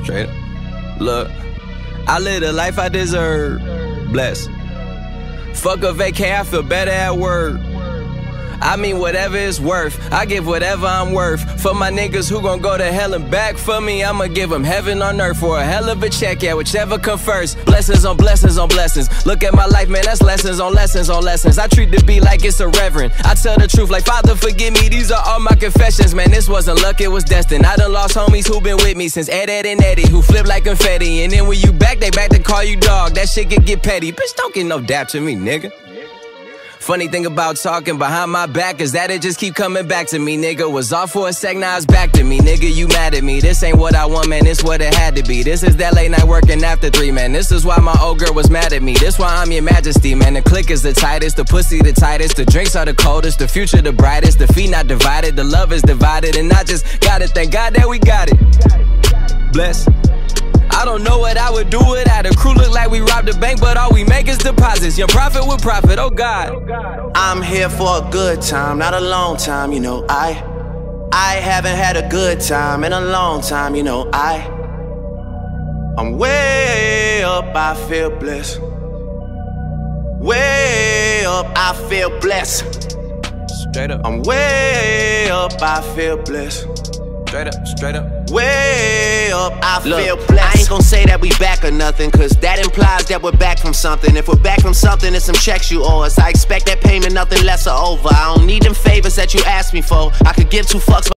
Straight up. Look, I live the life I deserve. Blessed. Fuck a vacay, I feel better at work. I mean whatever it's worth, I give whatever I'm worth. For my niggas who gon' go to hell and back for me, I'ma give them heaven on earth for a hell of a check, yeah, whichever come first. Blessings on blessings on blessings. Look at my life, man, that's lessons on lessons on lessons. I treat the beat like it's a reverend. I tell the truth like, Father, forgive me, these are all my confessions. Man, this wasn't luck, it was destined. I done lost homies who been with me since Ed and Eddie, who flip like confetti. And then when you back, they back to call you dog. That shit can get petty. Bitch, don't get no dap to me, nigga. Funny thing about talking behind my back is that it just keep coming back to me, nigga. Was off for a sec, now it's back to me, nigga. You mad at me? This ain't what I want, man. This what it had to be. This is that late night working after 3, man. This is why my old girl was mad at me. This why I'm your majesty, man. The click is the tightest, the pussy the tightest, the drinks are the coldest, the future the brightest, the feet not divided, the love is divided, and I just gotta thank God that we got it. Bless. I don't know what I would do without a crew. Look like we robbed a bank, but all we make is deposits. Young profit with profit, oh God. I'm here for a good time, not a long time, you know. I haven't had a good time in a long time, you know. I'm way up, I feel blessed. Way up, I feel blessed. Straight up. I'm way up, I feel blessed. Straight up, straight up. Way up, I feel blessed. I ain't gon' say that we back or nothing, cause that implies that we're back from something. If we're back from something, it's some checks you owe us. I expect that payment, nothing less or over. I don't need them favors that you asked me for. I could give 2 fucks.